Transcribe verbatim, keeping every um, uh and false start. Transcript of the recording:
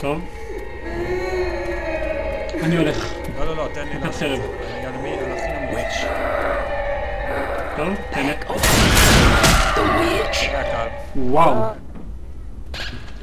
טוב. אני הולך. לא, לא, לא, תן לי לעשות את זה. אני על מי, על הכי נמוך. טוב, תהנה. זה הקהל. וואו.